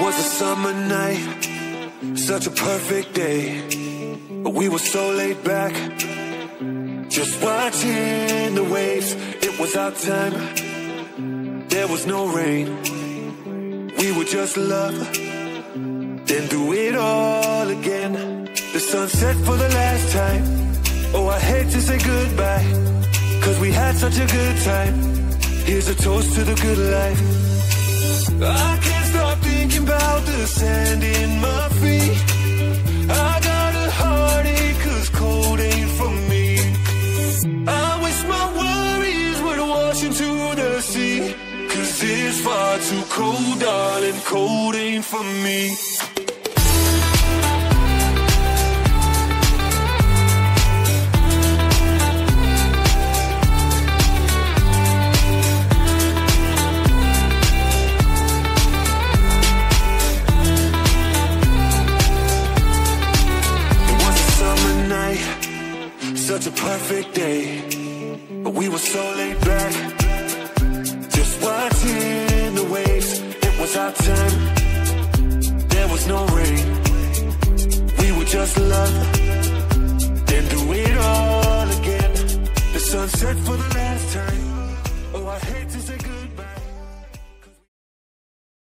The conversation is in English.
was a summer night, such a perfect day. We were so laid back, just watching the waves. It was our time, there was no rain. We would just love, then do it all again. The sun set for the last time. Oh, I hate to say goodbye, 'cause we had such a good time. Here's a toast to the good life. I can't stop thinking about the sand in my feet. I got a heartache 'cause cold ain't for me. I wish my worries would wash into the sea, 'cause it's far too cold, darling, cold ain't for me. Such a perfect day, but we were so laid back, just watching the waves. It was our time, there was no rain. We would just love, then do it all again. The sun set for the last